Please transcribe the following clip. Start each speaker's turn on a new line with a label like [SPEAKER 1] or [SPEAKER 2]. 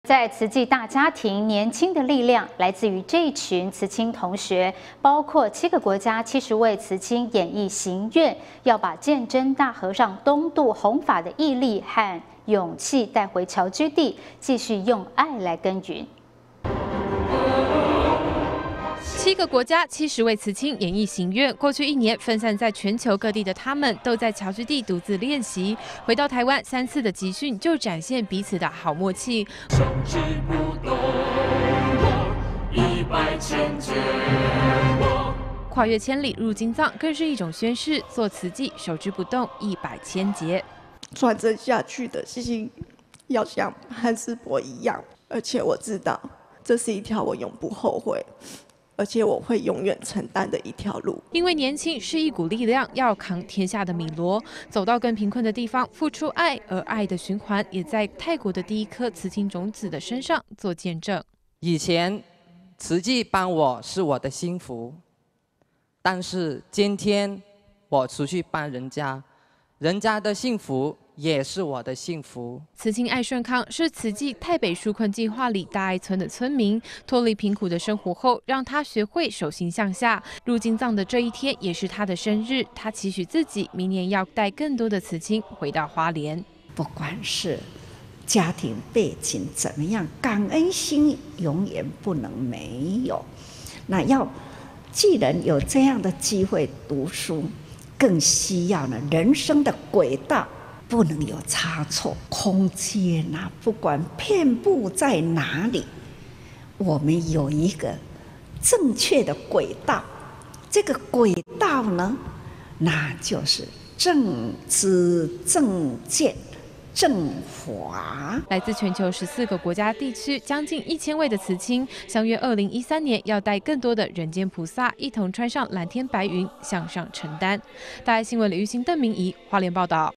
[SPEAKER 1] 在慈济大家庭，年轻的力量来自于这一群慈青同学，包括7个国家70位慈青演绎行愿，要把鉴真大和尚东渡弘法的毅力和勇气带回侨居地，继续用爱来耕耘。
[SPEAKER 2] 7个国家70位慈青演绎行愿。过去1年，分散在全球各地的他们，都在侨居地独自练习。回到台湾3次的集训，就展现彼此的好默契。
[SPEAKER 3] 生之不动我，100千劫我。
[SPEAKER 2] 跨越千里入经藏，更是一种宣誓。做慈济，守之不动100千劫。
[SPEAKER 4] 传承下去的心，要像汉斯伯一样，而且我知道，这是一条我永不后悔。 而且我会永远承担的一条路。
[SPEAKER 2] 因为年轻是一股力量，要扛天下的米罗，走到更贫困的地方，付出爱，而爱的循环也在泰国的第一颗慈青种子的身上做见证。
[SPEAKER 5] 以前慈济帮我是我的幸福，但是今天我出去帮人家，人家的幸福。 也是我的幸福。
[SPEAKER 2] 慈青爱顺康是慈济泰北纾困计划里大爱村的村民，脱离贫苦的生活后，让他学会手心向下。入经藏的这一天也是他的生日，他期许自己明年要带更多的慈青回到花莲。
[SPEAKER 6] 不管是家庭背景怎么样，感恩心永远不能没有。那既然有这样的机会读书，更需要呢人生的轨道。 不能有差错，空间啊，不管遍布在哪里，我们有一个正确的轨道。这个轨道呢，那就是正知、正见、正法。
[SPEAKER 2] 来自全球14个国家地区，将近1000位的慈青，相约2013年要带更多的人间菩萨一同穿上蓝天白云，向上承担。大爱新闻李玉兴、邓明仪，花莲报道。